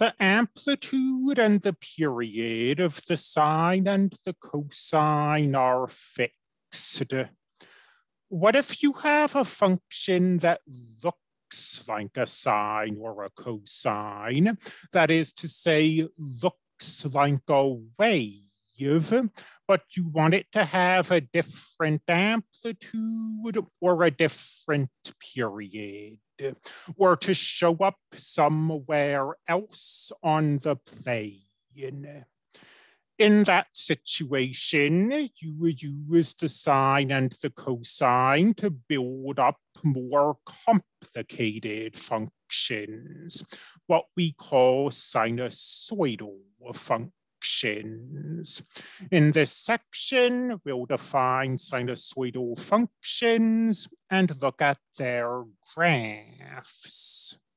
The amplitude and the period of the sine and the cosine are fixed. What if you have a function that looks like a sine or a cosine? That is to say, looks like a wave, but you want it to have a different amplitude or a different period, or to show up somewhere else on the plane. In that situation, you would use the sine and the cosine to build up more complicated functions, what we call sinusoidal functions. In this section, we'll define sinusoidal functions and look at their graphs.